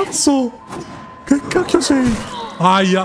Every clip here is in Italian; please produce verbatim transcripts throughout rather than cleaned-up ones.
cazzo? Che cacchio sei? Aia.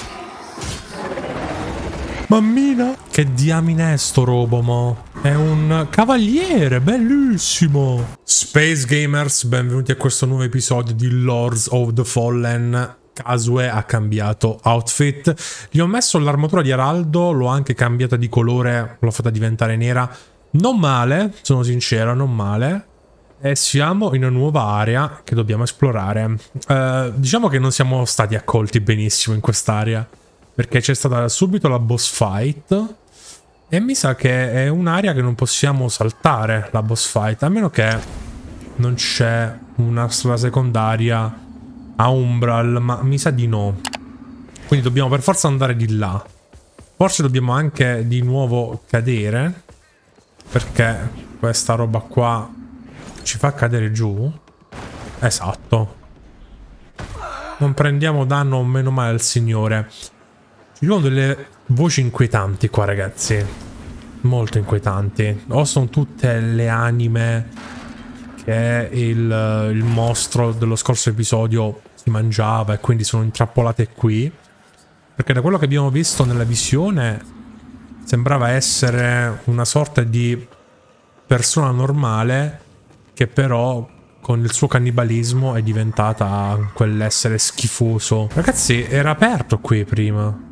Mammina. Che diamine è sto robo, mo? È un cavaliere, bellissimo. Space Gamers, benvenuti a questo nuovo episodio di Lords of the Fallen. Kasue ha cambiato outfit. Gli ho messo l'armatura di Araldo, l'ho anche cambiata di colore, l'ho fatta diventare nera. Non male, sono sincero, non male. E siamo in una nuova area che dobbiamo esplorare. Uh, diciamo che non siamo stati accolti benissimo in quest'area, perché c'è stata subito la boss fight. E mi sa che è un'area che non possiamo saltare, la boss fight, a meno che non c'è una strada secondaria a Umbral, ma mi sa di no. Quindi dobbiamo per forza andare di là. Forse dobbiamo anche di nuovo cadere, perché questa roba qua ci fa cadere giù. Esatto. Non prendiamo danno, meno male al signore. Ci sono delle voci inquietanti qua, ragazzi. Molto inquietanti. O sono tutte le anime che il, il mostro dello scorso episodio si mangiava e quindi sono intrappolate qui. Perché da quello che abbiamo visto nella visione sembrava essere una sorta di persona normale che però con il suo cannibalismo è diventata quell'essere schifoso. Ragazzi, era aperto qui prima.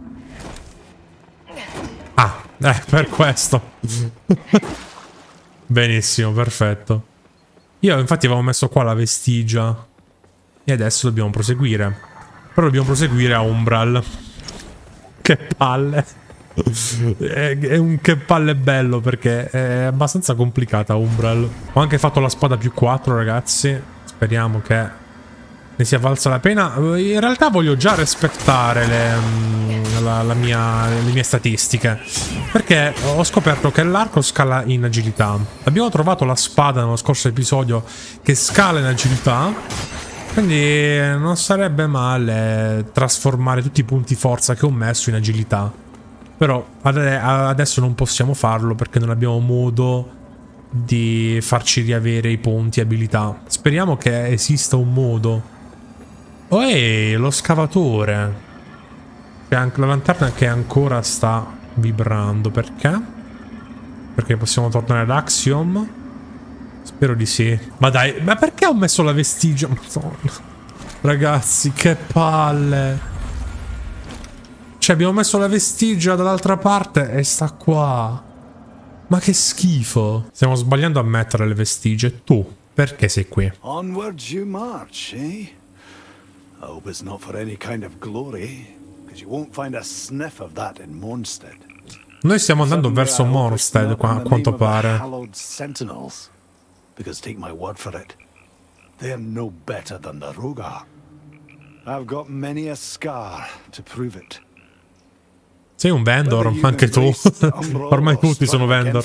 Ah, eh, per questo. Benissimo, perfetto. Io infatti avevo messo qua la vestigia. E adesso dobbiamo proseguire. Però dobbiamo proseguire a Umbral. Che palle. È, è un che palle bello, perché è abbastanza complicata Umbral. Ho anche fatto la spada più quattro, ragazzi. Speriamo che ne sia valsa la pena. In realtà voglio già rispettare le, la, la mia, le mie statistiche, perché ho scoperto che l'arco scala in agilità. Abbiamo trovato la spada nello scorso episodio che scala in agilità, quindi non sarebbe male trasformare tutti i punti forza che ho messo in agilità. Però adesso non possiamo farlo perché non abbiamo modo di farci riavere i punti abilità. Speriamo che esista un modo. Oh, ehi, lo scavatore. C'è anche la lanterna che ancora sta vibrando. Perché? Perché possiamo tornare ad Axiom? Spero di sì. Ma dai, ma perché ho messo la vestigia? Madonna. Ragazzi, che palle. Cioè, abbiamo messo la vestigia dall'altra parte e sta qua. Ma che schifo. Stiamo sbagliando a mettere le vestigie. Tu, perché sei qui? Onwards you march, eh? I hope it's not for any kind of glory, because you won't find a sniff of that in Mornstead. Noi stiamo andando verso Mornstead, qua, a quanto pare. Sentinels, because take my word for it, they're no better than the Rogar. I've got many a scar to prove it. Sei un vendor, anche tu. Ormai tutti sono vendor.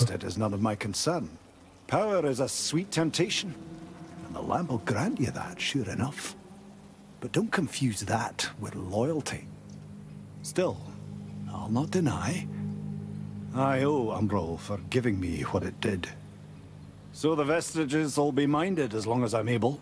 Power is a sweet temptation, and the lamp will grant you that, sure enough. But don't confuse that with loyalty. Still, I'll not deny, I owe Umbral for giving me what it did. So the vestiges will be minded as long as I'm able.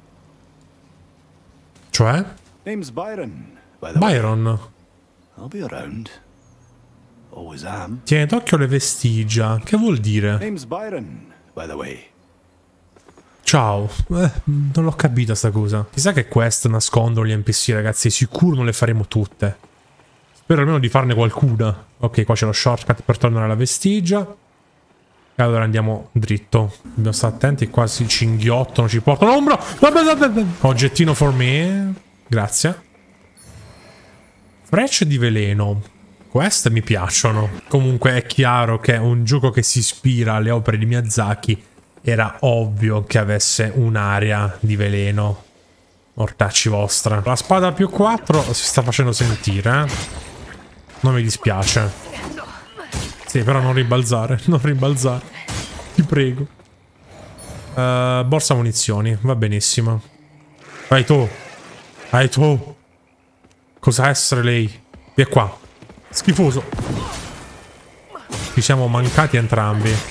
Cioè? Name's Byron, by the Byron. way. I'll be around. Always am. Tieni d'occhio le vestigia. Che vuol dire? Name's Byron, by the way. Ciao. Eh, non l'ho capita sta cosa. Chissà che quest nascondono gli N P C, ragazzi. Sicuro non le faremo tutte. Spero almeno di farne qualcuna. Ok, qua c'è lo shortcut per tornare alla vestigia. E allora andiamo dritto. Dobbiamo stare attenti, qua si cinghiottano, ci portano l'ombra. Oggettino for me. Grazie. Frecce di veleno. Queste mi piacciono. Comunque è chiaro che un gioco che si ispira alle opere di Miyazaki era ovvio che avesse un'area di veleno. Mortacci vostra. La spada più quattro si sta facendo sentire, eh? Non mi dispiace. Sì, però non ribalzare. Non ribalzare. Ti prego. Uh, borsa munizioni. Va benissimo. Vai tu. Vai tu. Cosa essere lei? Via qua. Schifoso. Ci siamo mancati entrambi.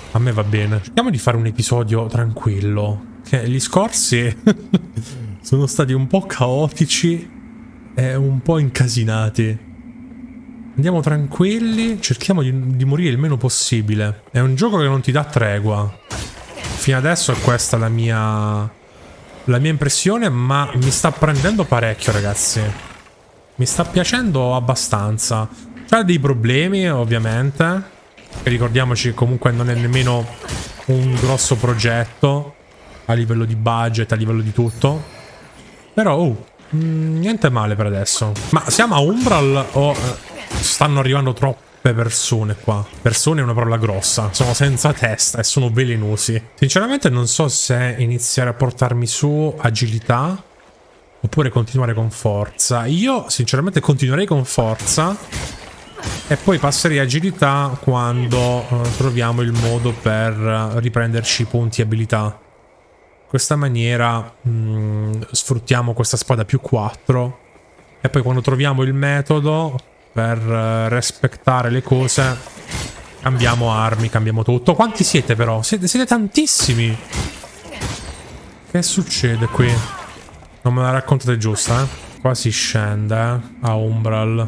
A me va bene. Cerchiamo di fare un episodio tranquillo. Che gli scorsi sono stati un po' caotici e un po' incasinati. Andiamo tranquilli, cerchiamo di, di morire il meno possibile. È un gioco che non ti dà tregua. Fino adesso è questa la mia... la mia impressione, ma mi sta prendendo parecchio, ragazzi. Mi sta piacendo abbastanza. C'ha dei problemi, ovviamente. E ricordiamoci che comunque non è nemmeno un grosso progetto a livello di budget, a livello di tutto. Però, oh, mh, niente male per adesso. Ma siamo a Umbral o eh, stanno arrivando troppe persone qua? Persone è una parola grossa. Sono senza testa e sono velenosi. Sinceramente non so se iniziare a portarmi su agilità oppure continuare con forza. Io sinceramente continuerei con forza e poi passerei agilità quando uh, troviamo il modo per uh, riprenderci i punti abilità. In questa maniera mh, sfruttiamo questa spada più quattro e poi quando troviamo il metodo per uh, rispettare le cose cambiamo armi, cambiamo tutto. Quanti siete però? Siete, siete tantissimi. Che succede qui? Non me la raccontate giusta, eh? Qua si scende, eh? A Umbral.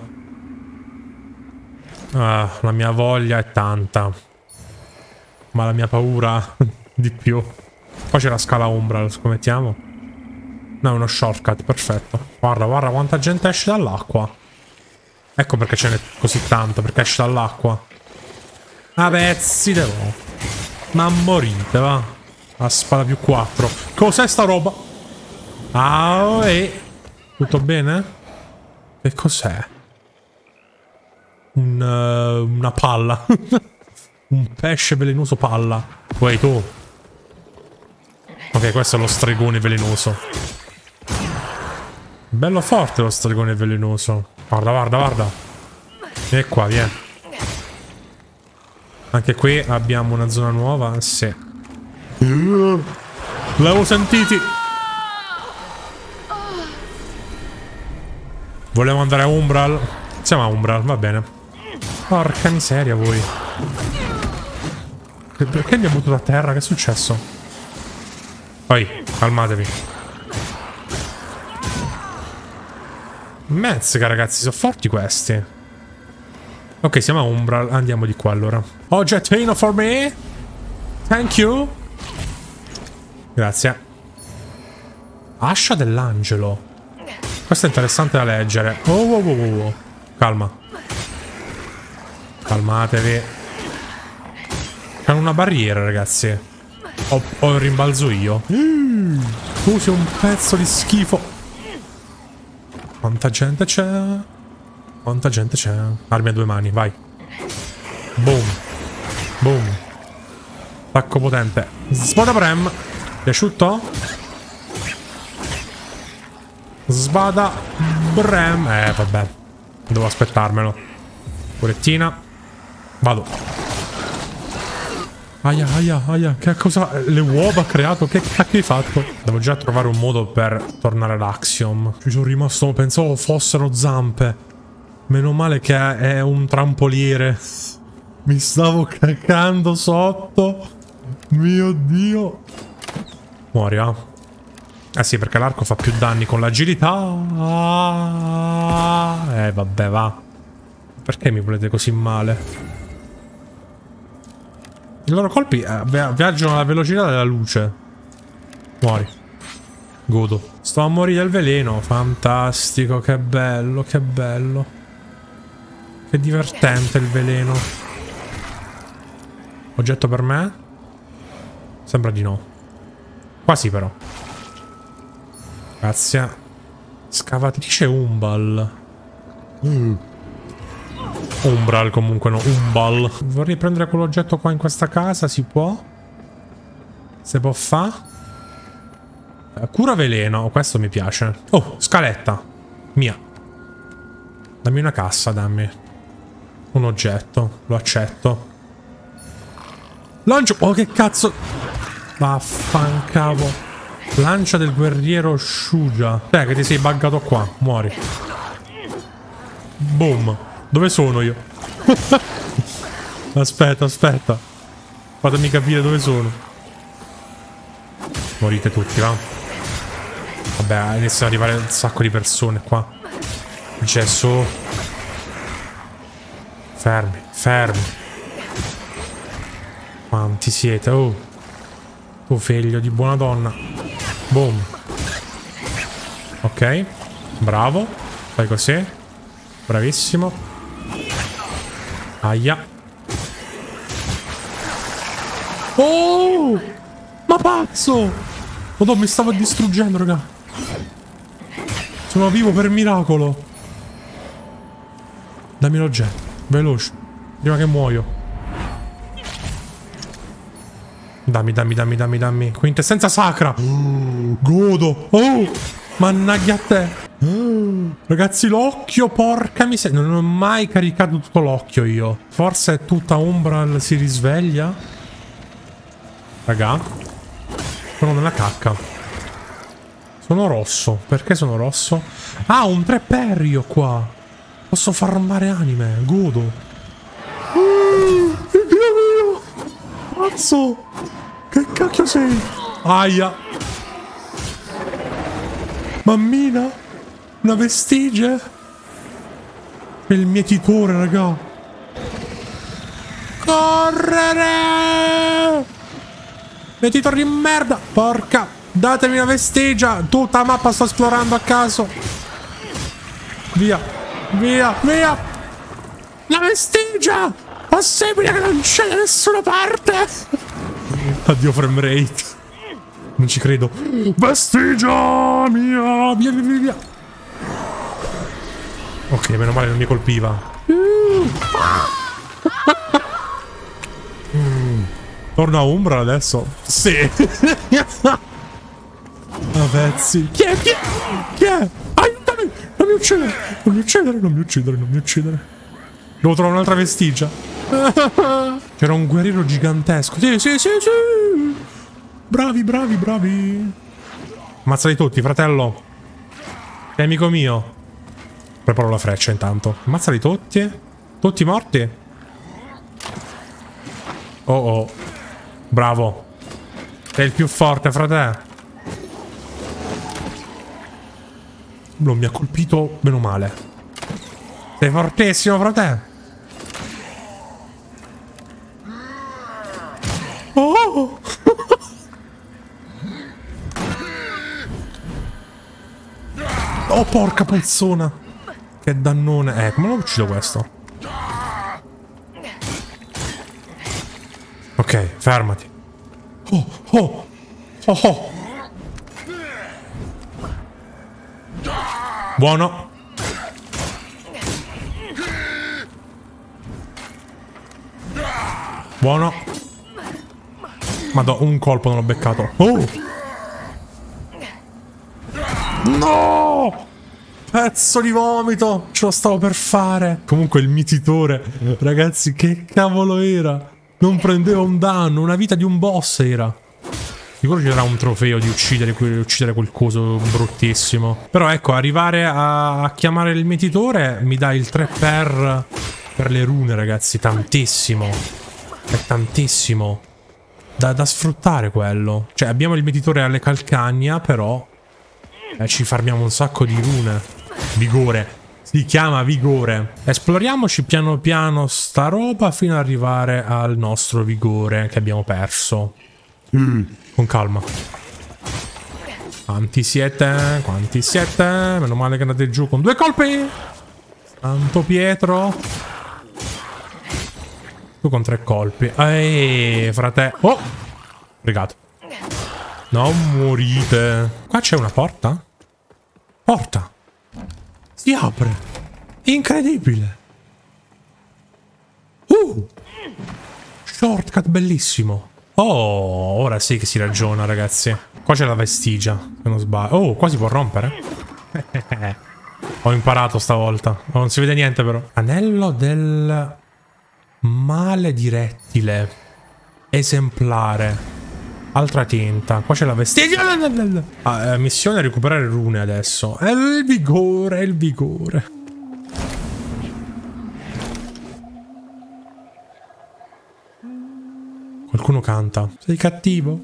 Ah, la mia voglia è tanta. Ma la mia paura di più. Qua c'è la scala Umbral, scommettiamo. No, è uno shortcut, perfetto. Guarda, guarda quanta gente esce dall'acqua. Ecco perché ce n'è così tanto, perché esce dall'acqua. A pezzi devo. Ma morite, va. La spada più quattro. Cos'è sta roba? Ah, e... tutto bene? Che cos'è? Un, uh, una palla. Un pesce velenoso palla. Poi tu. Ok, questo è lo stregone velenoso. Bello forte lo stregone velenoso. Guarda, guarda, guarda. E qua, vieni. Anche qui abbiamo una zona nuova. Sì. L'avevo sentiti. Volevo andare a Umbral. Siamo a Umbral, va bene. Porca miseria voi. Perché mi ha buttato a terra? Che è successo? Poi, calmatevi. Mezzica ragazzi, sono forti questi. Ok, siamo a Umbral. Andiamo di qua allora. Oh, gettino for me. Thank you. Grazie. Ascia dell'angelo. Questo è interessante da leggere. Oh, oh, oh, oh, oh. Calma. Calmatevi. C'è una barriera, ragazzi. O, o rimbalzo io. Mm. Tu sei un pezzo di schifo. Quanta gente c'è? Quanta gente c'è? Armi a due mani, vai. Boom. Boom. Attacco potente. Spada Prem. Piaciuto? Spada Brem. Eh, vabbè. Devo aspettarmelo. Purettina. Vado. Aia, aia, aia. Che cosa? Le uova ha creato? Che cacchio hai fatto? Devo già trovare un modo per tornare ad Axiom. Ci sono rimasto. Pensavo fossero zampe. Meno male che è un trampoliere. Mi stavo cacando sotto. Mio Dio. Muori, ah. Eh sì, perché l'arco fa più danni con l'agilità. Eh, vabbè, va. Perché mi volete così male? I loro colpi eh, viaggiano alla velocità della luce. Muori. Godo. Sto a morire del veleno. Fantastico, che bello, che bello. Che divertente il veleno. Oggetto per me? Sembra di no. Quasi però. Grazie. Scavatrice Umbral. Mm. Umbral comunque, no. Umbral. Vorrei prendere quell'oggetto qua in questa casa. Si può? Se può fa? Cura veleno. Questo mi piace. Oh, scaletta. Mia. Dammi una cassa, dammi. Un oggetto. Lo accetto. Lancio. Oh, che cazzo. Vaffancavo. Lancia del guerriero Shuja. Dai, che ti sei buggato qua. Muori. Boom. Dove sono io? Aspetta, aspetta. Fatemi capire dove sono. Morite tutti, va? Vabbè, iniziano ad arrivare un sacco di persone qua. Gesù. Fermi, fermi. Quanti siete? Oh. Tu figlio di buona donna. Boom. Ok. Bravo. Fai così. Bravissimo. Aia. Oh! Ma pazzo! Madonna, mi stavo distruggendo, raga. Sono vivo per miracolo. Dammi l'oggetto. Veloce. Prima che muoio. Dammi, dammi, dammi, dammi, dammi. Quintessenza sacra. Oh, godo. Oh! Mannaggia a te. Oh, ragazzi, l'occhio, porca miseria. Non ho mai caricato tutto l'occhio io. Forse è tutta Umbral si risveglia. Raga, sono nella cacca. Sono rosso. Perché sono rosso? Ah, un treperio qua. Posso farmare anime. Godo. Uh, Dio mio. Cazzo. Che cacchio sei? Aia. Mammina. Una vestigia. È il mietitore, raga. Correre. Mietitore di merda. Porca. Datemi una vestigia. Tutta la mappa sto esplorando a caso. Via. Via. Via. La vestigia. Possibile che non c'è da nessuna parte. Addio frame rate. Non ci credo. Vestigia mia. Via, via, via. Ok, meno male non mi colpiva. mm. Torna a Umbra adesso? Sì. A pezzi. Chi è? Chi è? Chi è? Aiutami! Non mi uccidere! Non mi uccidere, non mi uccidere, non mi uccidere. Devo trovare un'altra vestigia. C'era un guerriero gigantesco. Sì, sì, sì, sì. Bravi, bravi, bravi. Ammazzali tutti, fratello. È amico mio. Preparo la freccia intanto. Ammazzali tutti. Tutti morti. Oh oh. Bravo. Sei il più forte, frate. Non mi ha colpito, meno male. Sei fortissimo, frate. Oh! Oh, porca puzzona. Che dannone. Eh, come l'ho ucciso questo? Ok, fermati. Oh, oh, oh, oh. Buono. Buono. Madò, un colpo non l'ho beccato. Oh! No! Pezzo di vomito! Ce lo stavo per fare. Comunque il mietitore. Ragazzi, che cavolo era? Non prendeva un danno. Una vita di un boss era. Sicuro ci sarà un trofeo di uccidere, uccidere quel coso bruttissimo. Però ecco, arrivare a, a chiamare il mietitore mi dà il tre per per le rune, ragazzi. Tantissimo. È tantissimo. Da, da sfruttare quello. Cioè abbiamo il mietitore alle calcagna, però eh, ci farmiamo un sacco di rune. Vigore. Si chiama vigore. Esploriamoci piano piano sta roba fino ad arrivare al nostro vigore che abbiamo perso. Mm. Con calma. Quanti siete? Quanti siete? Meno male che andate giù con due colpi. Santo Pietro. Tu con tre colpi. Ehi, frate. Oh! Brigato. Non morite. Qua c'è una porta? Porta. Si apre. Incredibile. Uh! Shortcut bellissimo. Oh, ora sì che si ragiona, ragazzi. Qua c'è la vestigia, se non sbaglio. Oh, qua si può rompere? Ho imparato stavolta. Non si vede niente però. Anello del male di rettile. Esemplare. Altra tinta. Qua c'è la vestigia. Ah, eh, missione recuperare rune adesso. È il vigore, è il vigore. Qualcuno canta. Sei cattivo?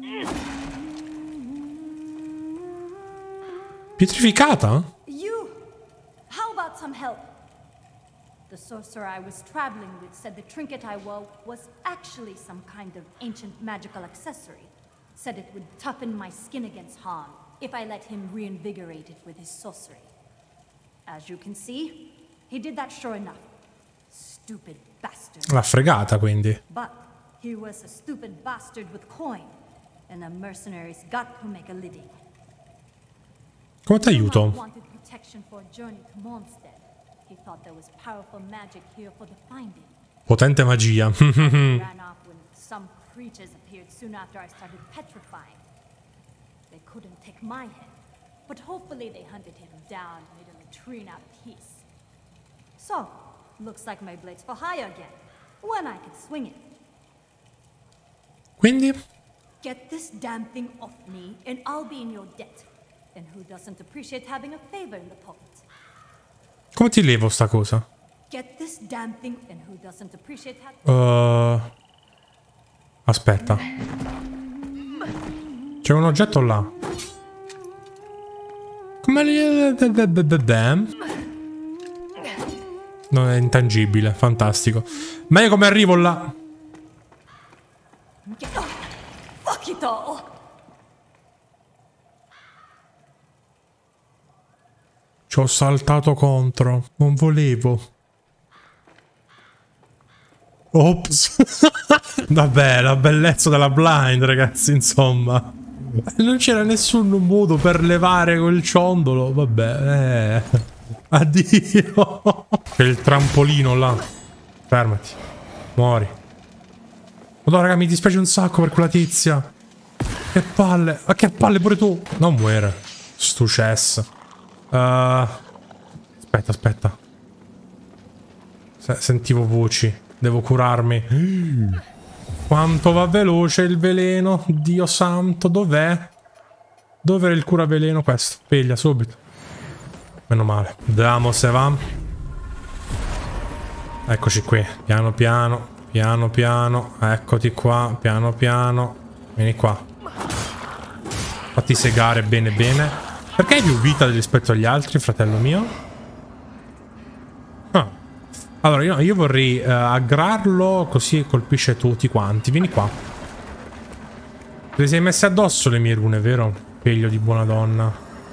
Pietrificata? You! How about some help? The sorcerer I was traveling with said the trinket I wore was actually some kind of ancient magical accessory. Said it would toughen my skin against harm if I let him reinvigorate it with his sorcery. As you can see, he did that sure enough. Stupid bastard. L'ha fregata, quindi. But he was a stupid bastard with coin, and the mercenaries got to make a living. Come ti aiuto? Wanted protection for a journey to Mondstadt. He thought there was powerful magic here for the finding. Potente magia. Ran off when some creatures appeared soon after I started petrifying. They couldn't take my head, but hopefully they hunted him down and made a latrine out of peace. So, looks like my blade's for hire again, when I can swing it. Quindi? Get this damn thing off me, and I'll be in your debt. And who doesn't appreciate having a favor in the pocket? Come ti levo sta cosa? Get this damn thing, and who doesn't appreciate having... Uh... Aspetta. C'è un oggetto là. Come li... Non è intangibile, fantastico. Ma io come arrivo là? Fuck it all! Ci ho saltato contro. Non volevo. Ops. Vabbè, la bellezza della blind, ragazzi, insomma. Non c'era nessun modo per levare quel ciondolo. Vabbè, eh. Addio. C'è il trampolino là. Fermati. Muori. Madonna, raga, mi dispiace un sacco per quella tizia. Che palle. Ma che palle pure tu. Non muore. Stu cess. Uh, aspetta, aspetta. Se sentivo voci. Devo curarmi. Quanto va veloce il veleno. Dio santo, dov'è? Dov'è il curaveleno? Questo. Piglia subito. Meno male. Vediamo se va. Eccoci qui. Piano piano. Piano piano. Eccoti qua. Piano piano. Vieni qua. Fatti segare bene bene. Perché hai più vita rispetto agli altri, fratello mio? Ah. Allora, io, io vorrei uh, aggrarlo così colpisce tutti quanti. Vieni qua. Te le sei messe addosso le mie rune, vero? Figlio di buona donna.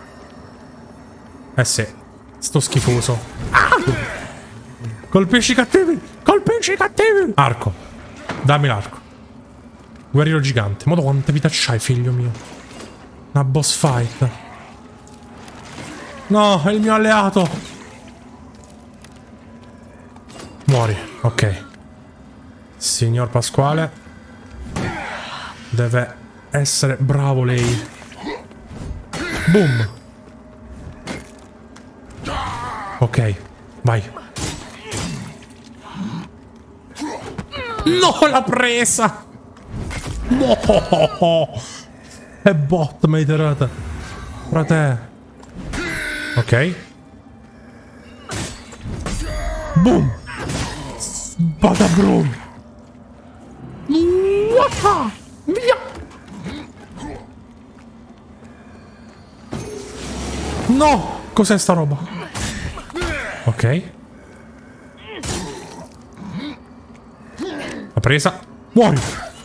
Eh sì. Sto schifoso. Ah! Colpisci i cattivi! Colpisci i cattivi! Arco. Dammi l'arco. Guerriero gigante. Modo quante vita c'hai, figlio mio? Una boss fight. No, è il mio alleato. Muori, ok. Signor Pasquale. Deve essere bravo lei. Boom. Ok, vai. No, l'ha presa. No. È bot, mi hai tirata. Frate. Ok. Boom. Badabrum. Waka. Via. No. Cos'è sta roba? Ok. La presa. Muori.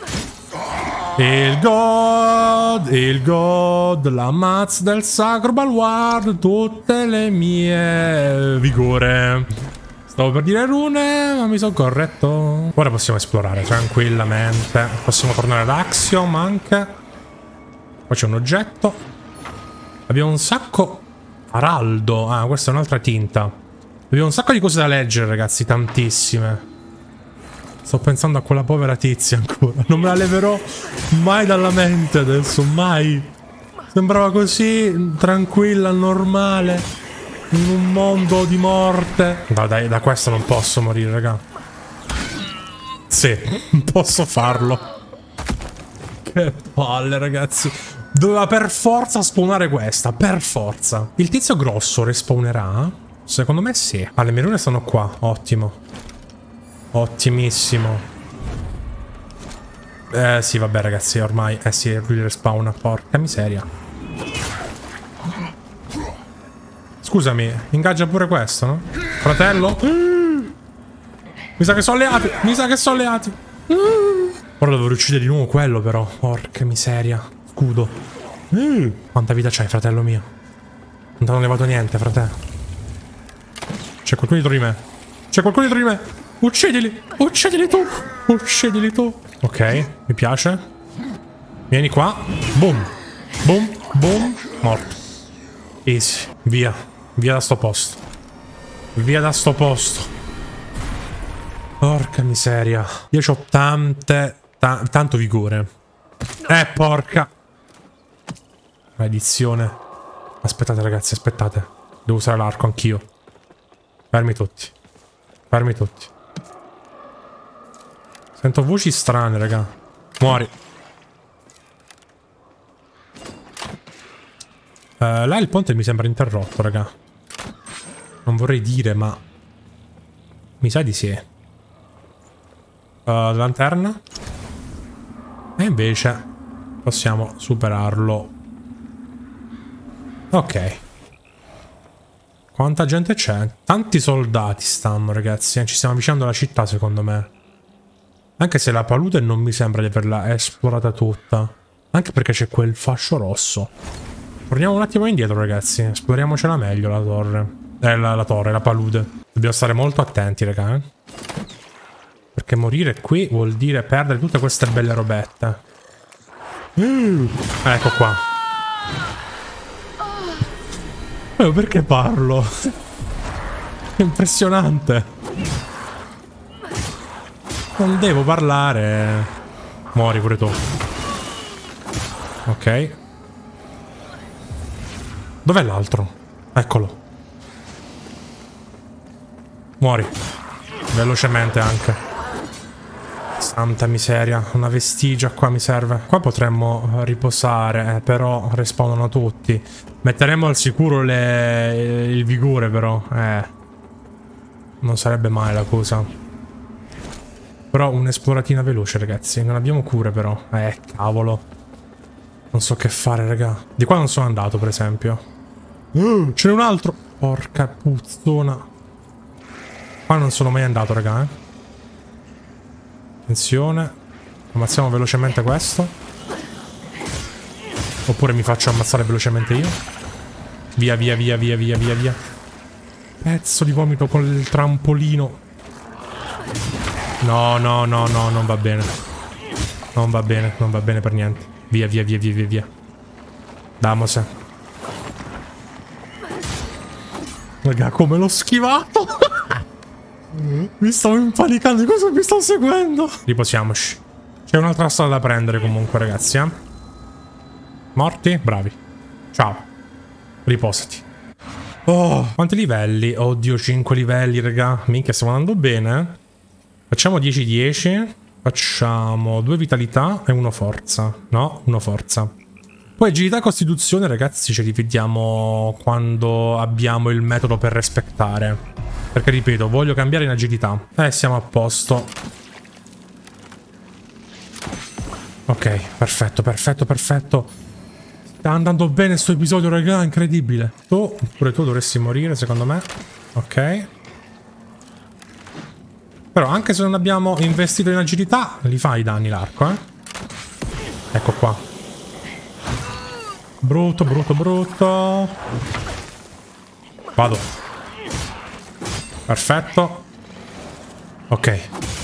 Il god, il god, la mazza del sacro baluardo, tutte le mie vigore. Stavo per dire rune, ma mi sono corretto. Ora possiamo esplorare tranquillamente. Possiamo tornare ad Axiom anche. Qua c'è un oggetto. Abbiamo un sacco. Araldo. Ah, questa è un'altra tinta. Abbiamo un sacco di cose da leggere, ragazzi, tantissime. Sto pensando a quella povera tizia ancora. Non me la leverò mai dalla mente adesso, mai. Sembrava così tranquilla, normale, in un mondo di morte. No, dai, da questo non posso morire, raga. Sì, posso farlo. Che palle, ragazzi. Doveva per forza spawnare questa, per forza. Il tizio grosso respawnerà? Secondo me sì. Ah, le mie rune stanno qua, ottimo. Ottimissimo. Eh sì, vabbè ragazzi, ormai... Eh sì, lui respawna, porca miseria. Scusami, ingaggia pure questo, no? Fratello? Mi sa che sono alleati, mi sa che sono alleati. Ora dovrò uccidere di nuovo quello però. Porca miseria. Scudo. Quanta vita c'hai, fratello mio? Non ti hanno levato niente, fratello. C'è qualcuno dietro di me. C'è qualcuno dietro di me. Uccidili, uccidili tu. Uccidili tu. Ok, mi piace. Vieni qua. Boom. Boom. Boom. Morto. Easy. Via. Via da sto posto. Via da sto posto. Porca miseria. Io c'ho tante... Ta tanto vigore. Eh, porca. Maledizione. Aspettate ragazzi, aspettate. Devo usare l'arco anch'io. Fermi tutti. Fermi tutti. Sento voci strane, raga. Muori. Uh, là il ponte mi sembra interrotto, raga. Non vorrei dire, ma... mi sa di sì. Uh, lanterna. E invece possiamo superarlo. Ok. Quanta gente c'è? Tanti soldati stanno, ragazzi. Ci stiamo avvicinando alla città, secondo me. Anche se la palude non mi sembra di averla esplorata tutta. Anche perché c'è quel fascio rosso. Torniamo un attimo indietro, ragazzi. Esploriamocela meglio la torre. Eh, la, la torre, la palude. Dobbiamo stare molto attenti, raga, eh. Perché morire qui vuol dire perdere tutte queste belle robette. Uh, ecco qua. Oh, perché parlo? È impressionante. Non devo parlare. Muori pure tu. Ok. Dov'è l'altro? Eccolo. Muori. Velocemente anche. Santa miseria. Una vestigia qua mi serve. Qua potremmo riposare, eh, però respawnano tutti. Metteremo al sicuro le... il vigore però. Eh. Non sarebbe male la cosa. Però un'esploratina veloce, ragazzi. Non abbiamo cure però. Eh, cavolo. Non so che fare, raga. Di qua non sono andato, per esempio. Uh, ce n'è un altro. Porca puzzona. Qua non sono mai andato, raga, eh. Attenzione. Ammazziamo velocemente questo. Oppure mi faccio ammazzare velocemente io. Via, via, via, via, via, via, via. Pezzo di vomito con il trampolino. No, no, no, no, non va bene. Non va bene, non va bene per niente. Via, via, via, via, via, via. Damose. Raga, come l'ho schivato. Mi stavo impanicando di cosa mi sto seguendo. Riposiamoci. C'è un'altra strada da prendere comunque, ragazzi, eh. Morti? Bravi. Ciao. Riposati. Oh, quanti livelli? Oddio, cinque livelli, raga. Minchia, stiamo andando bene. Facciamo dieci dieci. Facciamo due vitalità e uno forza. No, uno forza. Poi agilità e costituzione, ragazzi, ce li vediamo quando abbiamo il metodo per rispettare. Perché, ripeto, voglio cambiare in agilità. Eh, siamo a posto. Ok, perfetto, perfetto, perfetto. Sta andando bene sto episodio, raga, incredibile. Tu, pure tu dovresti morire, secondo me. Ok. Però anche se non abbiamo investito in agilità, li fa i danni l'arco, eh. Ecco qua. Brutto, brutto, brutto. Vado. Perfetto. Ok.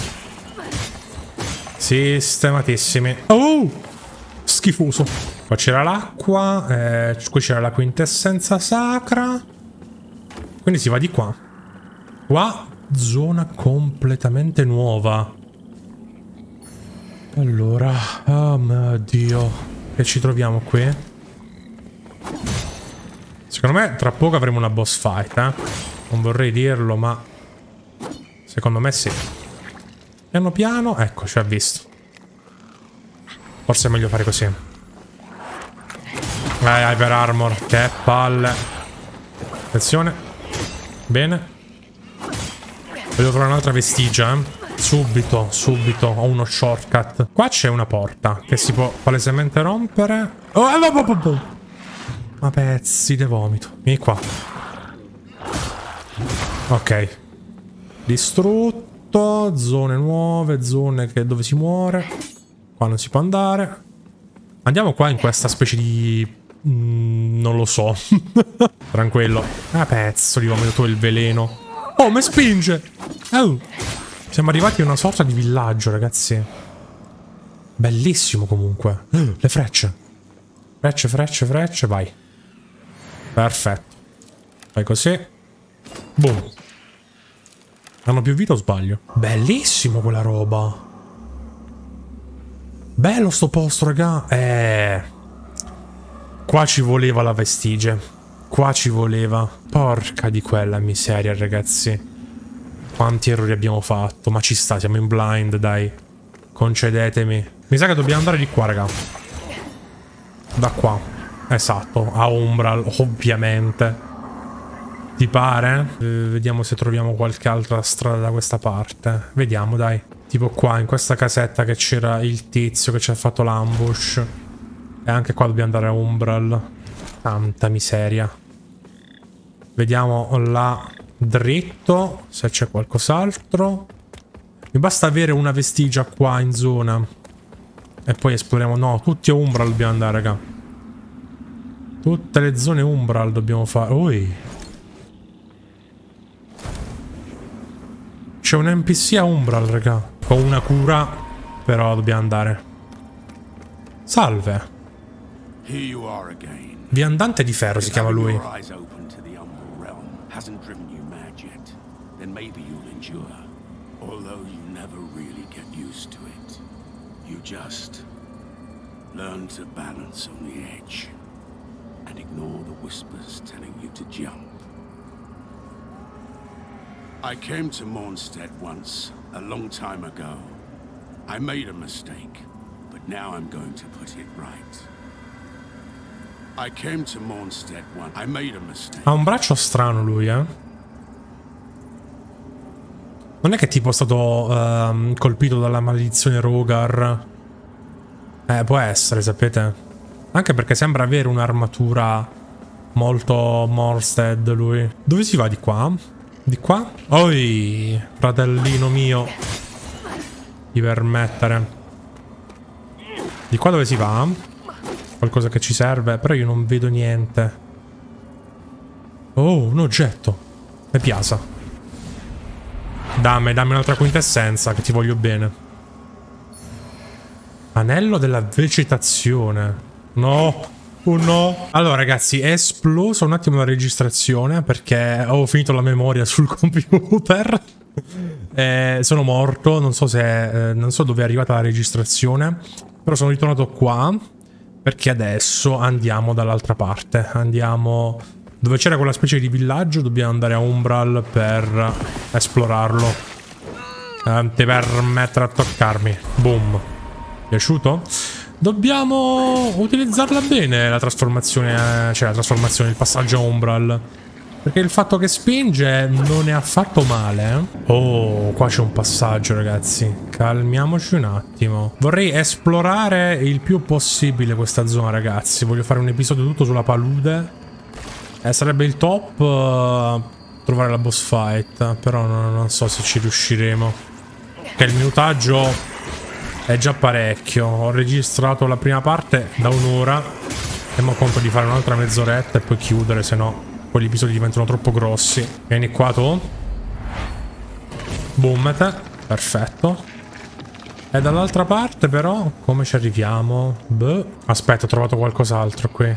Sistematissimi. Oh! Schifoso. Qua c'era l'acqua. Eh, qui c'era la quintessenza sacra. Quindi si va di qua. Qua, zona completamente nuova. Allora. Oh mio Dio. Che ci troviamo qui? Secondo me tra poco avremo una boss fight, eh. Non vorrei dirlo, ma secondo me sì. Piano piano, ecco, ci ha visto. Forse è meglio fare così. Eh, Hyper Armor, che palle. Attenzione. Bene. Devo trovare un'altra vestigia, eh. Subito, subito. Ho uno shortcut. Qua c'è una porta che si può palesemente rompere. Oh, oh, oh, oh, oh. Ma pezzi di vomito. Vieni qua. Ok. Distrutto. Zone nuove. Zone che dove si muore. Qua non si può andare. Andiamo qua in questa specie di... Mm, non lo so. Tranquillo. Ah, pezzo di vomito, tu il veleno. Oh, mi spinge. Oh. Siamo arrivati a una sorta di villaggio, ragazzi. Bellissimo comunque. Uh, le frecce. Frecce, frecce, frecce, vai. Perfetto. Fai così. Boom. Hanno più vita o sbaglio? Bellissimo quella roba. Bello sto posto, raga. Eh... Qua ci voleva la vestige. Qua ci voleva. Porca di quella miseria, ragazzi. Quanti errori abbiamo fatto. Ma ci sta, siamo in blind, dai. Concedetemi. Mi sa che dobbiamo andare di qua, raga. Da qua. Esatto, a Umbral, ovviamente. Ti pare? Eh, vediamo se troviamo qualche altra strada da questa parte. Vediamo, dai. Tipo qua, in questa casetta che c'era il tizio che ci ha fatto l'ambush. E anche qua dobbiamo andare a Umbral. Tanta miseria. Vediamo là dritto se c'è qualcos'altro. Mi basta avere una vestigia qua in zona. E poi esploriamo. No, tutti a Umbral dobbiamo andare, raga. Tutte le zone Umbral dobbiamo fare. Ui. C'è un N P C a Umbral, raga. Ho una cura, però dobbiamo andare. Salve. Viandante di ferro si chiama lui. Learn to balance on the edge and ignore the whispers telling you to jump. I came to Mornstead once, a long time ago. I made a mistake, but now I'm going to put it right. I came to Mornstead once. I made a mistake. Ha un braccio strano lui, eh? Non è che tipo è stato uh, colpito dalla maledizione Rogar. Eh, può essere, sapete? Anche perché sembra avere un'armatura molto Mornstead lui. Dove si va di qua? Di qua? Oi, fratellino mio. Di permettere. Di qua dove si va? Qualcosa che ci serve, però io non vedo niente. Oh, un oggetto. Mi piace. Dammi, dammi un'altra quintessenza che ti voglio bene. Anello della vegetazione. No. Oh no. Allora ragazzi, è esplosa un attimo la registrazione perché ho finito la memoria sul computer. eh, sono morto. Non so se eh, non so dove è arrivata la registrazione, però sono ritornato qua perché adesso andiamo dall'altra parte. Andiamo dove c'era quella specie di villaggio. Dobbiamo andare a Umbral per esplorarlo. eh, Ti permettere a toccarmi. Boom. Piaciuto? Dobbiamo utilizzarla bene la trasformazione, cioè la trasformazione, il passaggio a Umbral. Perché il fatto che spinge non è affatto male. Oh, qua c'è un passaggio, ragazzi. Calmiamoci un attimo. Vorrei esplorare il più possibile questa zona, ragazzi. Voglio fare un episodio tutto sulla palude. Eh, sarebbe il top uh, trovare la boss fight. Però no, non so se ci riusciremo. Che il minutaggio è già parecchio. Ho registrato la prima parte da un'ora e mo conto di fare un'altra mezz'oretta e poi chiudere, se no poi gli episodi diventano troppo grossi. Vieni qua tu. Boom te. Perfetto. E dall'altra parte però come ci arriviamo? Beh. Aspetta, ho trovato qualcos'altro qui.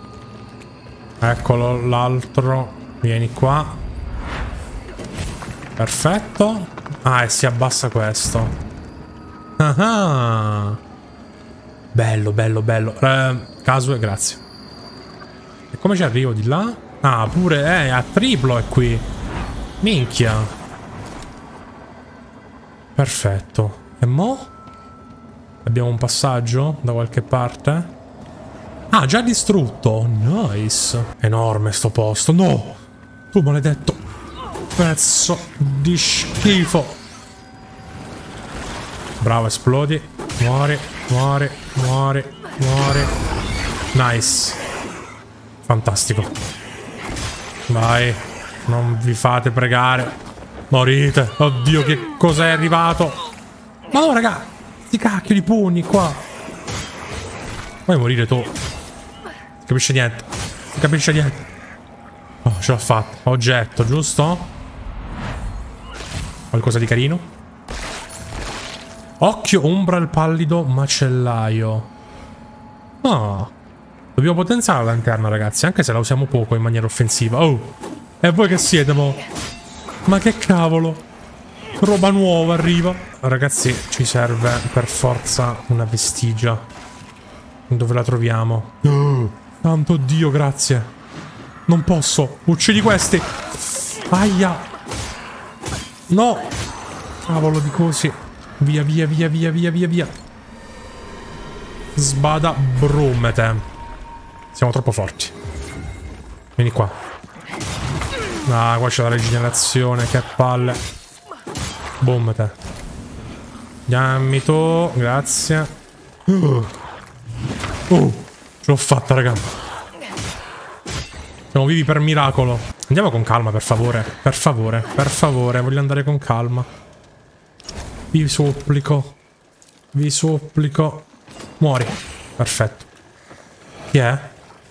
Eccolo l'altro. Vieni qua. Perfetto. Ah, e si abbassa questo. Ah, bello, bello, bello. Eh, caso e grazie. E come ci arrivo di là? Ah, pure, eh, a triplo è qui. Minchia. Perfetto. E mo? Abbiamo un passaggio da qualche parte? Ah, già distrutto. Nice. Enorme sto posto. No. Tu maledetto pezzo di schifo. Bravo, esplodi. Muori, muori, muori, muori. Nice. Fantastico. Vai. Non vi fate pregare. Morite. Oddio, che cos'è arrivato? Ma no, raga. Sti cacchio di pugni qua. Vuoi morire tu? Non capisce niente. Non capisce niente. Oh, ce l'ho fatta. Oggetto, giusto? Qualcosa di carino? Occhio Umbral pallido macellaio. Ah. Dobbiamo potenziare la lanterna, ragazzi, anche se la usiamo poco in maniera offensiva. Oh. E voi che siete, mo? Ma che cavolo? Roba nuova arriva. Ragazzi, ci serve per forza una vestigia. Dove la troviamo? Oh. Santo Dio, grazie. Non posso. Uccidi questi. Aia. No. Cavolo di cosi. Via, via, via, via, via, via, via. Sbada brummete. Siamo troppo forti. Vieni qua. Ah, qua c'è la rigenerazione. Che palle. Boom te. Dammi tu. Grazie. Uh. Uh. Ce l'ho fatta, raga. Siamo vivi per miracolo. Andiamo con calma, per favore. Per favore. Per favore. Voglio andare con calma. Vi supplico. Vi supplico. Muori. Perfetto. Chi è?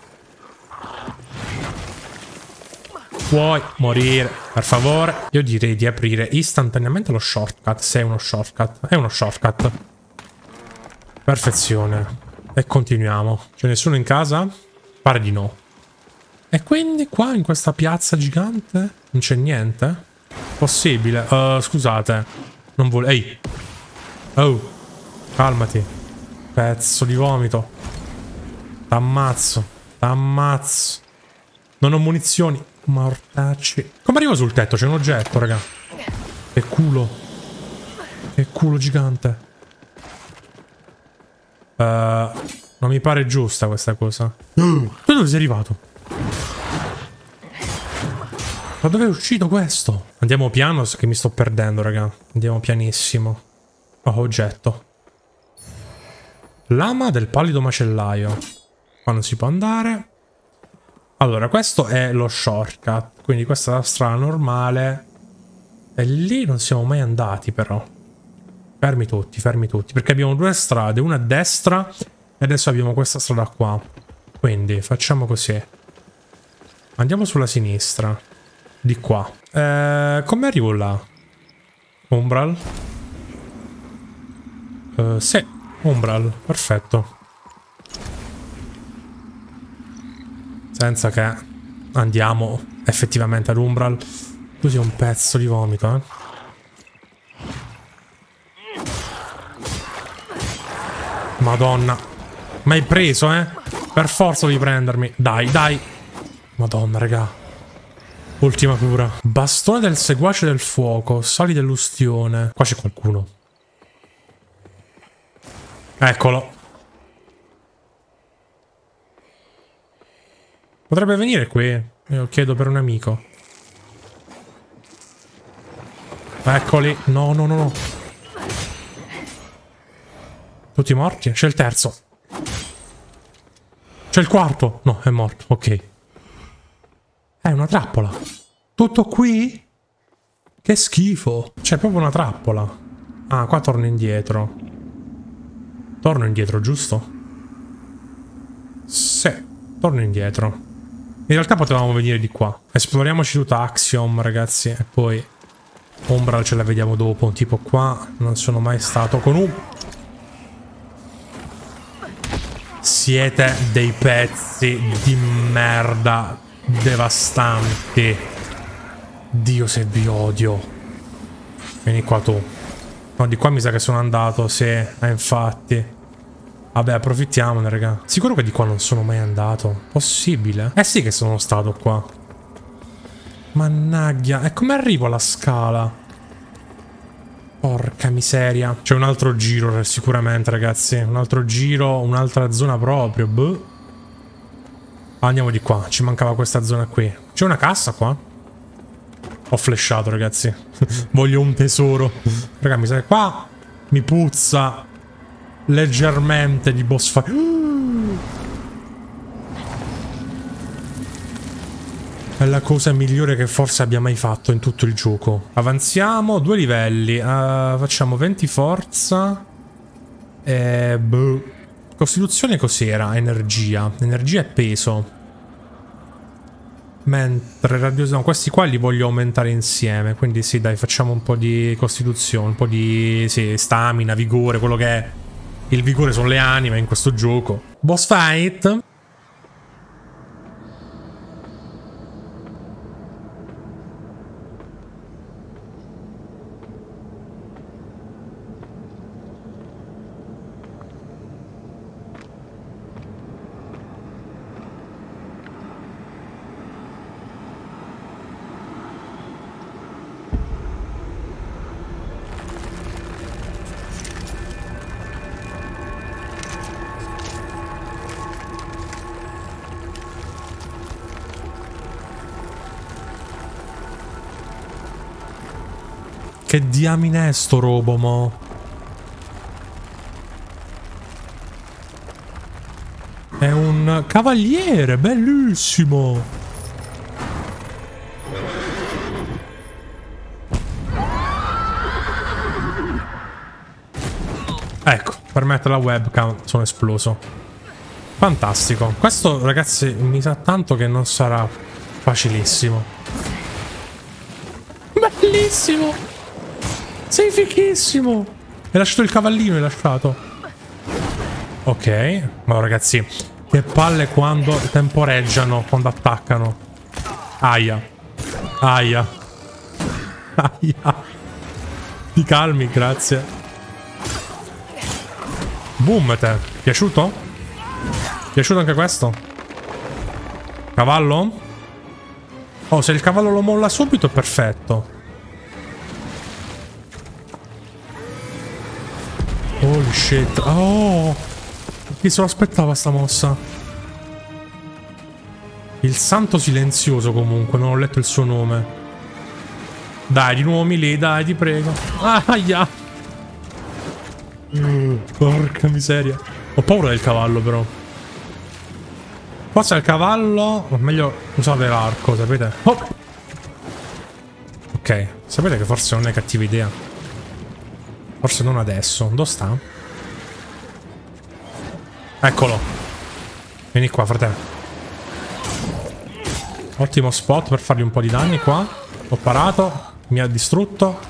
Puoi morire, per favore. Io direi di aprire istantaneamente lo shortcut. Se è uno shortcut. È uno shortcut. Perfezione. E continuiamo. C'è nessuno in casa? Pare di no. E quindi qua in questa piazza gigante non c'è niente? Possibile. Uh, scusate. Non vuole... Ehi. Oh. Calmati. Pezzo di vomito. T'ammazzo. T'ammazzo. Non ho munizioni. Mortacci. Come arrivo sul tetto? C'è un oggetto, raga. Che culo. Che culo gigante. Uh, non mi pare giusta questa cosa. Uh, tu dove sei arrivato? Ma dove è uscito questo? Andiamo piano che mi sto perdendo, raga. Andiamo pianissimo. Oh, oggetto. Lama del pallido macellaio. Qua non si può andare. Allora, questo è lo shortcut. Quindi questa è la strada normale. E lì non siamo mai andati, però. Fermi tutti, fermi tutti. Perché abbiamo due strade. Una a destra e adesso abbiamo questa strada qua. Quindi facciamo così. Andiamo sulla sinistra. Di qua. Eh, come arrivo là? Umbral? Uh, sì, Umbral. Perfetto. Senza che andiamo effettivamente ad Umbral. Tu sei un pezzo di vomito, eh. Madonna. Mi hai preso, eh? Per forza devi prendermi. Dai, dai. Madonna, raga. Ultima cura. Bastone del seguace del fuoco. Sali dell'ustione. Qua c'è qualcuno. Eccolo. Potrebbe venire qui. Io chiedo per un amico. Eccoli. No, no, no, no. Tutti morti? C'è il terzo. C'è il quarto. No, è morto. Ok. È una trappola. Tutto qui? Che schifo. C'è proprio una trappola. Ah, qua torno indietro. Torno indietro, giusto? Sì, torno indietro. In realtà potevamo venire di qua. Esploriamoci tutta Axiom, ragazzi. E poi Umbral ce la vediamo dopo. Tipo qua non sono mai stato con un... Siete dei pezzi di merda devastanti. Dio se vi odio. Vieni qua tu. No, di qua mi sa che sono andato. Sì, eh, infatti. Vabbè, approfittiamone, raga. Sicuro che di qua non sono mai andato. Possibile? Eh sì che sono stato qua. Mannaggia. E come arrivo alla scala? Porca miseria. C'è un altro giro sicuramente, ragazzi. Un altro giro, un'altra zona proprio. Boh. Andiamo di qua. Ci mancava questa zona qui. C'è una cassa qua? Ho flashato, ragazzi. Voglio un tesoro. Raga, mi sa che qua Mi puzza leggermente di boss fight. È la cosa migliore che forse abbia mai fatto in tutto il gioco. Avanziamo, due livelli. Uh, facciamo venti forza. E... boh. Costituzione cos'era? Energia. Energia e peso. Mentre radio... no, questi qua li voglio aumentare insieme. Quindi sì, dai, facciamo un po' di costituzione. Un po' di... sì, stamina, vigore, quello che è. Il vigore sono le anime in questo gioco. Boss fight. Che diamine è sto robo, mo? È un cavaliere, bellissimo! Ecco, per mettere la webcam sono esploso. Fantastico. Questo, ragazzi, mi sa tanto che non sarà facilissimo. Bellissimo! Sei fichissimo! Hai lasciato il cavallino, hai lasciato. Ok. Ma ragazzi, che palle quando temporeggiano, quando attaccano. Aia. Aia. Aia. Ti calmi, grazie. Boom te. Piaciuto? Piaciuto anche questo? Cavallo? Oh, se il cavallo lo molla subito è perfetto. Holy shit. Oh! Chi se lo aspettava sta mossa? Il santo silenzioso comunque. Non ho letto il suo nome. Dai, di nuovo Melee, dai, ti prego. Aia! Uh, porca miseria. Ho paura del cavallo però. Forse al cavallo meglio usare l'arco, sapete? Oh. Ok, sapete che forse non è cattiva idea. Forse non adesso. Dove sta? Eccolo. Vieni qua, fratello. Ottimo spot per fargli un po' di danni qua. Ho parato. Mi ha distrutto.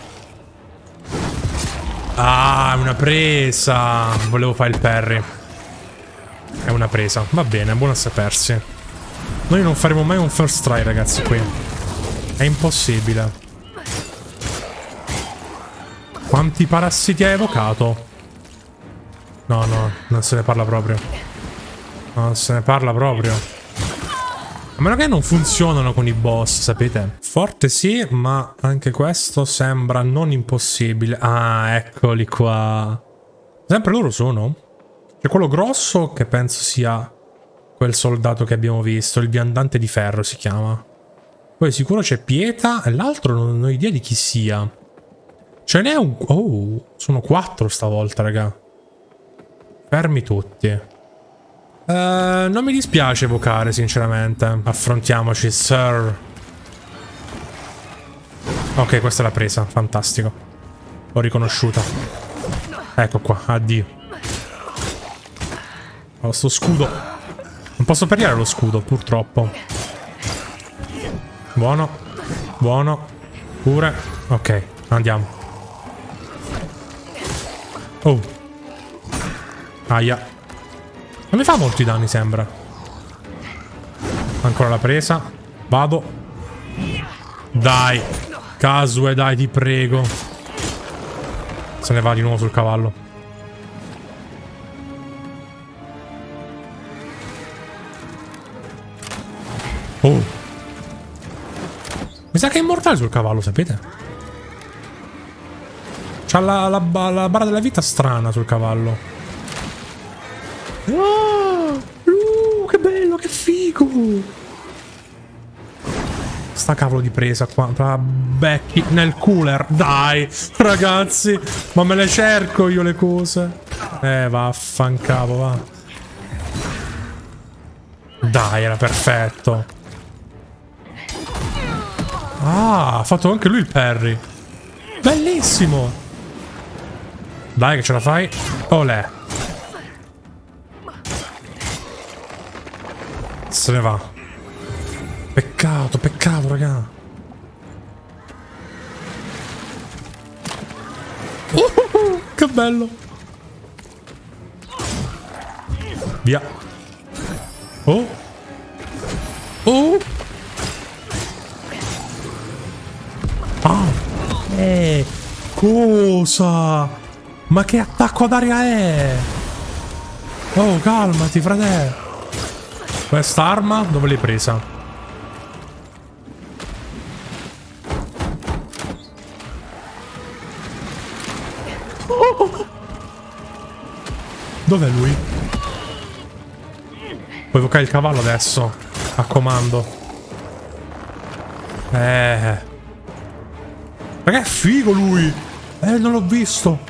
Ah, è una presa. Volevo fare il parry. È una presa. Va bene, è buono a sapersi. Noi non faremo mai un first try, ragazzi, qui. È impossibile. Quanti parassiti ha evocato? No, no, non se ne parla proprio. Non se ne parla proprio. A meno che non funzionano con i boss, sapete? Forte sì, ma anche questo sembra non impossibile. Ah, eccoli qua. Sempre loro sono? C'è quello grosso che penso sia quel soldato che abbiamo visto. Il viandante di ferro si chiama. Poi sicuro c'è Pieta e l'altro non ho idea di chi sia. Ce n'è un... oh, sono quattro stavolta, raga. Fermi tutti. Uh, non mi dispiace evocare, sinceramente. Affrontiamoci, sir. Ok, questa è la presa. Fantastico. L'ho riconosciuta. Ecco qua, addio. Ho sto scudo. Non posso pariare lo scudo, purtroppo. Buono. Buono. Pure. Ok, andiamo. Oh. Aia. Non mi fa molti danni, sembra. Ancora la presa. Vado. Dai. Casue, dai, ti prego. Se ne va di nuovo sul cavallo. Oh. Mi sa che è immortale sul cavallo, sapete? C'ha la, la, la barra della vita strana sul cavallo. Oh, uh, che bello, che figo. sta cavolo di presa qua? La becchi nel cooler. Dai, ragazzi. Ma me le cerco io le cose. Eh, vaffancapo, va. Dai, era perfetto. Ah, ha fatto anche lui il parry. Bellissimo. Dai che ce la fai. Olè. Se ne va. Peccato, peccato, raga. Uh, che bello. Via. Oh. Oh. Ah. Eh. Cosa? Ma che attacco ad aria è? Oh, calmati, frate. Quest'arma dove l'hai presa? Oh. Dov'è lui? Puoi evocare il cavallo adesso. A comando. Eh. Raga, è figo lui. Eh, non l'ho visto.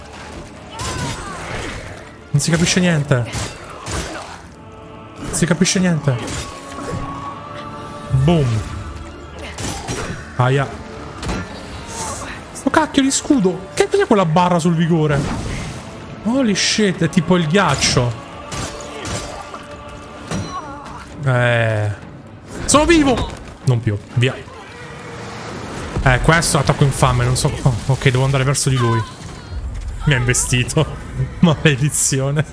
Non si capisce niente. Non si capisce niente. Boom. Aia. Sto cacchio di scudo. Che cos'è quella barra sul vigore? Holy shit, è tipo il ghiaccio. Eh. Sono vivo! Non più, via. Eh, questo è un attacco infame, non so... Oh, ok, devo andare verso di lui. Mi ha investito. Maledizione.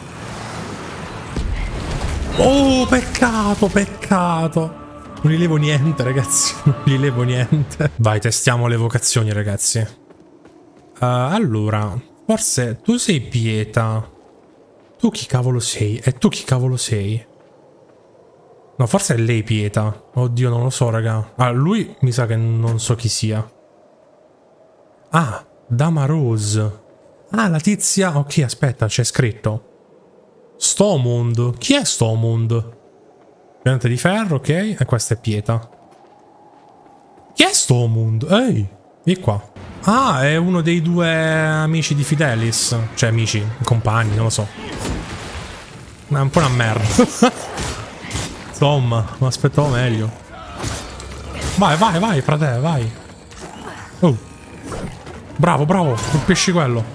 Oh, peccato, peccato. Non gli levo niente, ragazzi. Non gli levo niente. Vai, testiamo le vocazioni, ragazzi. Uh, allora, forse tu sei Pieta. Tu chi cavolo sei? E tu chi cavolo sei? No, forse è lei Pieta. Oddio, non lo so, raga. Ah, lui mi sa che non so chi sia. Ah, Dama Rose. Ah, la tizia... Ok, aspetta, c'è scritto. Stomund. Chi è Stomund? Piante di ferro, ok. E questa è Pieta. Chi è Stomund? Ehi, vieni qua. Ah, è uno dei due amici di Fidelis. Cioè, amici, compagni, non lo so. È un po' una merda. Insomma, mi aspettavo meglio. Vai, vai, vai, frate, vai. Oh. Bravo, bravo, colpisci quello.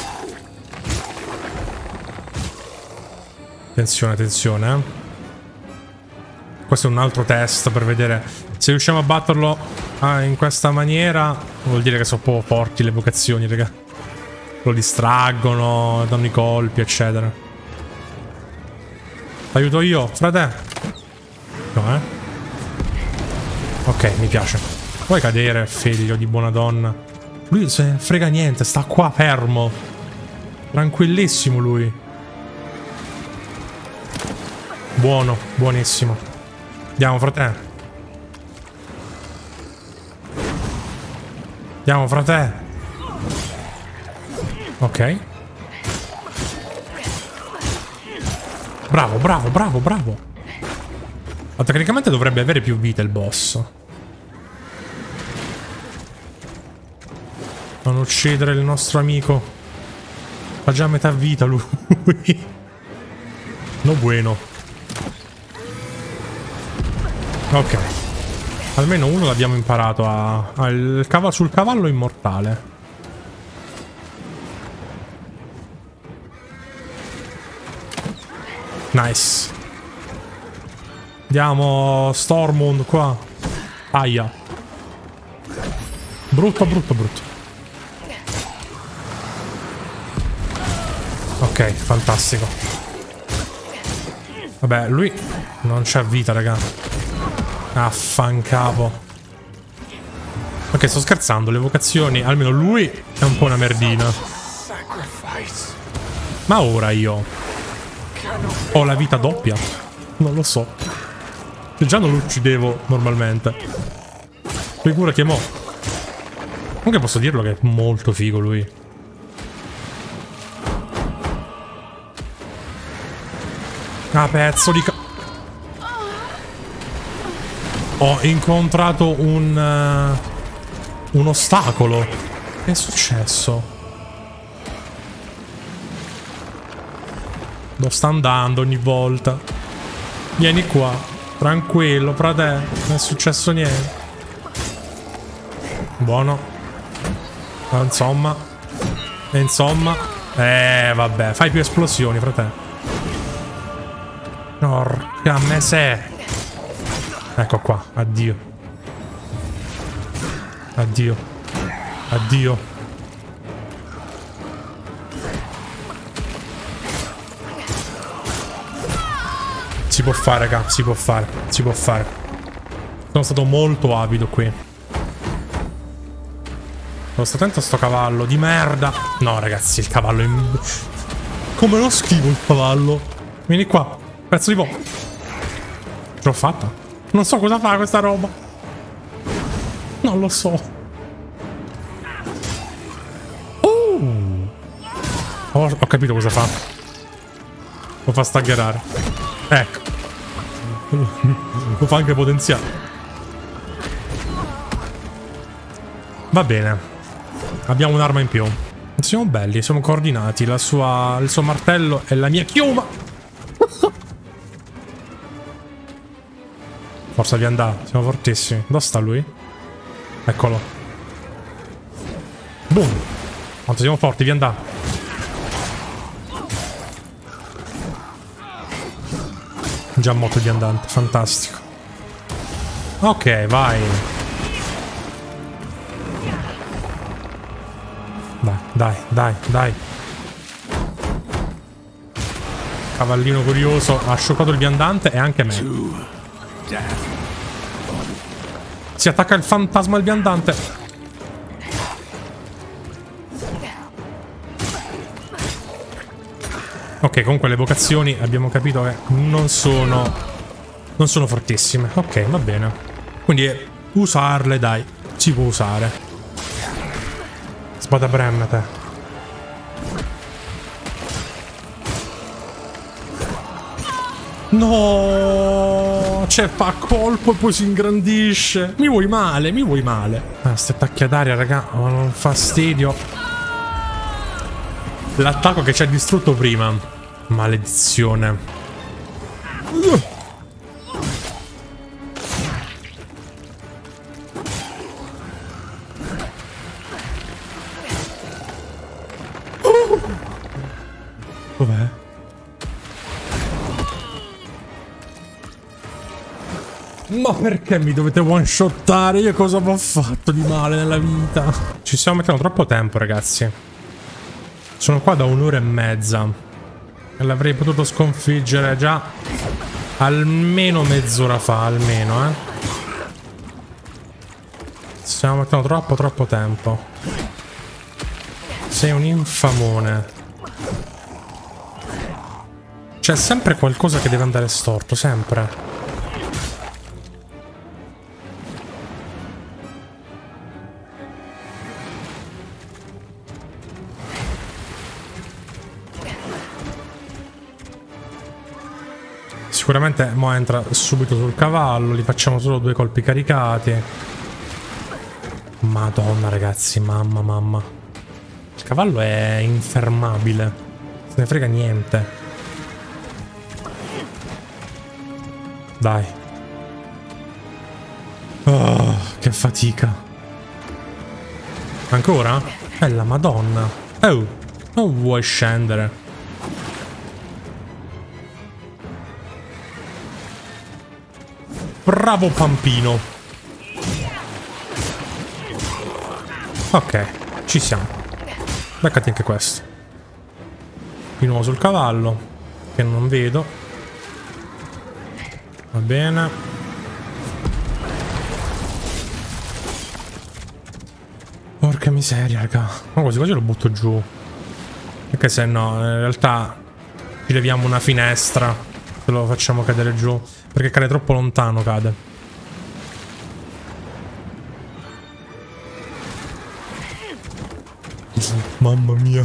Attenzione, attenzione, eh. Questo è un altro test per vedere se riusciamo a batterlo ah, in questa maniera. Vuol dire che sono un po' forti le vocazioni, raga. Lo distraggono, danno i colpi, eccetera. Aiuto io, frate. No, eh. Ok, mi piace. Puoi cadere, figlio di buona donna. Lui se ne frega niente, sta qua fermo. Tranquillissimo lui. Buono, buonissimo. Andiamo, frate. Andiamo, frate. Ok. Bravo, bravo, bravo, bravo. Ma tecnicamente dovrebbe avere più vita il boss. Non uccidere il nostro amico. Ha già metà vita lui. No bueno. Ok. Almeno uno l'abbiamo imparato a... a il cavallo, sul cavallo immortale. Nice. Andiamo Stormund qua. Aia. Brutto, brutto, brutto. Ok, fantastico. Vabbè, lui non c'ha vita, raga. Affancapo. Ok, sto scherzando. Le vocazioni, almeno lui è un po' una merdina. Ma ora io ho la vita doppia? Non lo so. Se già non lo uccidevo normalmente, figurati mo. Comunque posso dirlo che è molto figo lui. Ah, pezzo di ca... Ho incontrato un... Uh, un ostacolo. Che è successo? Dove sta andando ogni volta? Vieni qua. Tranquillo, frate. Non è successo niente. Buono. Insomma. Insomma. Eh, vabbè. Fai più esplosioni, frate. Porca mesè. Ecco qua. Addio. Addio. Addio. Si può fare, raga. Si può fare. Si può fare. Sono stato molto avido qui. Sto attento a sto cavallo di merda. No, ragazzi, il cavallo è... In... Come lo schivo il cavallo? Vieni qua. Pezzo di po'. Ce l'ho fatta? Non so cosa fa questa roba. Non lo so. Uh. Oh, ho capito cosa fa. Lo fa staggerare. Ecco. Lo fa anche potenziare. Va bene. Abbiamo un'arma in più. Siamo belli, siamo coordinati. La sua, il suo martello è la mia chioma. Forza di andare, siamo fortissimi. Dove sta lui? Eccolo. Boom. Quanto siamo forti, vi andare. Già moto di andante, fantastico. Ok, vai. Dai, dai, dai, dai. Cavallino curioso ha scioccato il viandante e anche me. Si attacca il fantasma al viandante. Ok, comunque le vocazioni abbiamo capito che non sono non sono fortissime. Ok, va bene. Quindi usarle, dai, si può usare. Spada bremmete. No, cioè fa colpo e poi si ingrandisce. Mi vuoi male, mi vuoi male. Ah, sti attacchi ad aria, raga, oh, un fastidio. L'attacco che ci ha distrutto prima. Maledizione. uh. Dov'è? Ma perché mi dovete one shottare? Io cosa ho fatto di male nella vita? Ci stiamo mettendo troppo tempo, ragazzi. Sono qua da un'ora e mezza. E l'avrei potuto sconfiggere già almeno mezz'ora fa, almeno, eh. Stiamo mettendo troppo, troppo tempo. Sei un infamone. C'è sempre qualcosa che deve andare storto, sempre. Sicuramente mo entra subito sul cavallo, gli facciamo solo due colpi caricati. Madonna, ragazzi, mamma, mamma. Il cavallo è infermabile. Se ne frega niente. Dai. Oh, che fatica. Ancora? Bella madonna. Oh, non vuoi scendere? Bravo Pampino. Ok, ci siamo. Beccati anche questo. Di nuovo sul cavallo, che non vedo. Va bene. Porca miseria, raga. Ma quasi quasi lo butto giù. Perché se no, in realtà ci leviamo una finestra se lo facciamo cadere giù. Perché cade troppo lontano, cade. Mamma mia.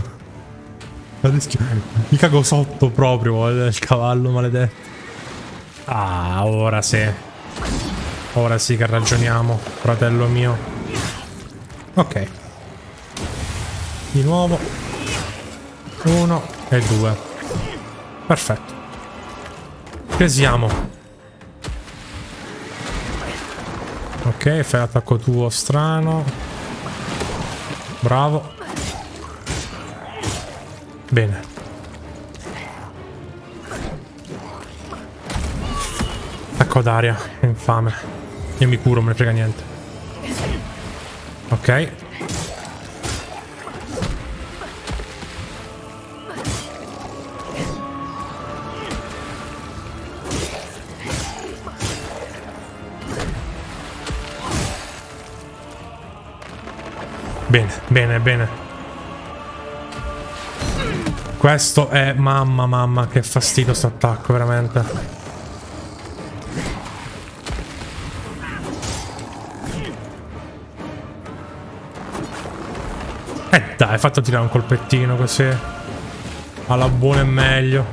Mi cago sotto proprio il cavallo maledetto. Ah, ora sì. Ora sì che ragioniamo, fratello mio. Ok. Di nuovo. Uno e due. Perfetto. Presiamo. Ok, fai l'attacco tuo strano. Bravo. Bene. Attacco d'aria, infame. Io mi curo, non me ne frega niente. Ok. Bene, bene, bene. Questo è... Mamma, mamma, che fastidio sto attacco, veramente. Eh dai, fatto tirare un colpettino così. Alla buona e meglio.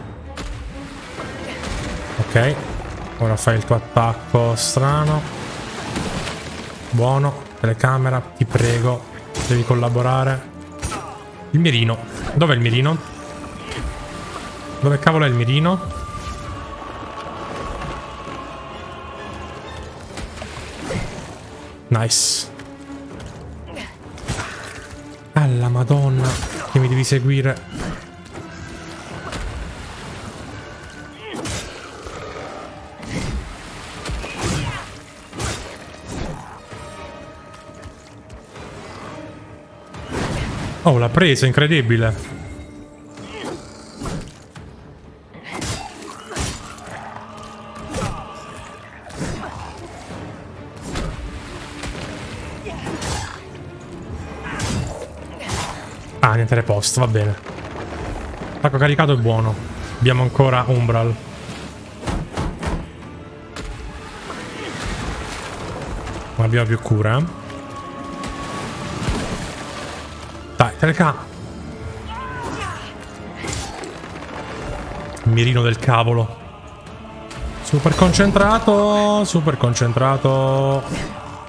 Ok. Ora fai il tuo attacco strano. Buono. Telecamera, ti prego. Devi collaborare. Il mirino. Dov'è il mirino? Dove cavolo è il mirino? Nice. Alla madonna, che mi devi seguire. Oh, l'ha presa, incredibile. Ah, niente repost, va bene. Attacco caricato è buono. Abbiamo ancora Umbral. Non abbiamo più cura, eh? Dai, telecamera. Mirino del cavolo. Super concentrato. Super concentrato.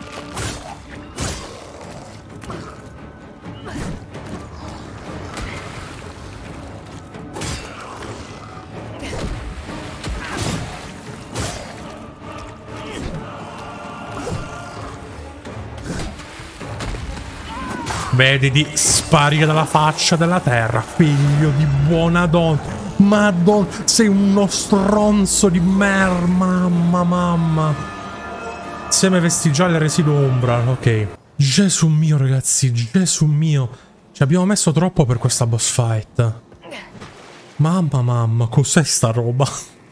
Vedi di sparire dalla faccia della terra, figlio di buona donna. Madonna, sei uno stronzo di mer, mamma, mamma. Seme vestigiale residuo Umbral, ok. Gesù mio, ragazzi, Gesù mio. Ci abbiamo messo troppo per questa boss fight. Mamma, mamma, cos'è sta roba?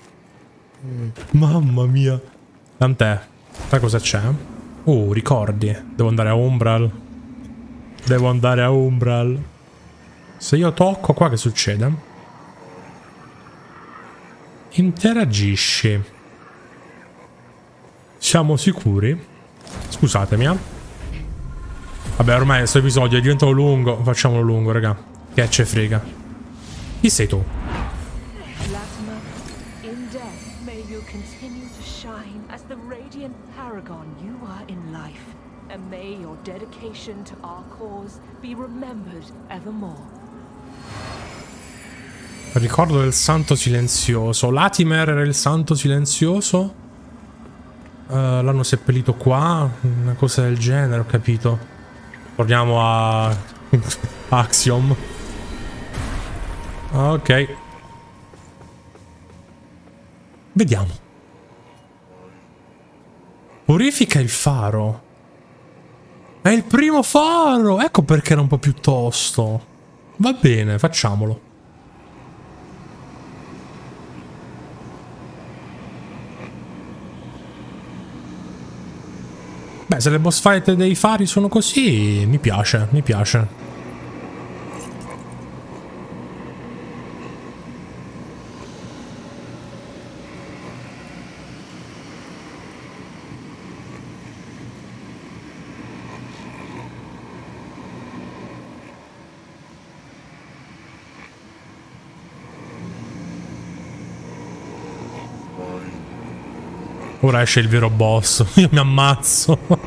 Mamma mia. Tant'è. Sai cosa c'è? Oh, ricordi. Devo andare a Umbral. Devo andare a Umbral. Se io tocco qua, che succede? Interagisci. Siamo sicuri? Scusatemi, eh. Vabbè, ormai questo episodio è diventato lungo. Facciamolo lungo, raga. Che ce frega. Chi sei tu? Latimer, in death may you continue to shine as the radiant paragon you are in life. And may your dedication to our cause be remembered evermore. Ricordo del santo silenzioso. Latimer era il santo silenzioso? Uh, L'hanno seppellito qua? Una cosa del genere, ho capito. Torniamo a... Axiom. Ok. Vediamo. Purifica il faro. È il primo faro! Ecco perché era un po' più tosto. Va bene, facciamolo. Beh, se le boss fight dei fari sono così, mi piace, mi piace. Ora esce il vero boss. Io mi ammazzo.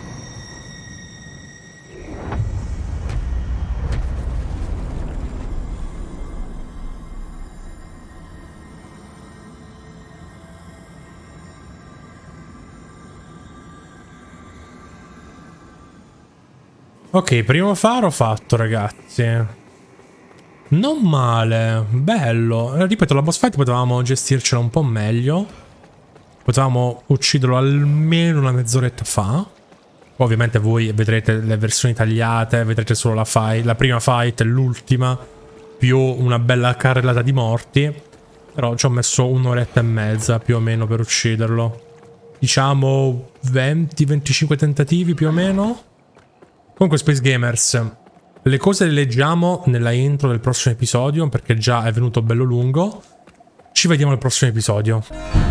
Ok, primo faro fatto, ragazzi. Non male, bello. Ripeto, la boss fight potevamo gestircela un po' meglio. Potevamo ucciderlo almeno una mezz'oretta fa. Ovviamente voi vedrete le versioni tagliate, vedrete solo la fight, la prima fight e l'ultima, più una bella carrellata di morti. Però ci ho messo un'oretta e mezza più o meno per ucciderlo. Diciamo venti venticinque tentativi più o meno. Comunque Space Gamers, le cose le leggiamo nella intro del prossimo episodio perché già è venuto bello lungo. Ci vediamo al prossimo episodio.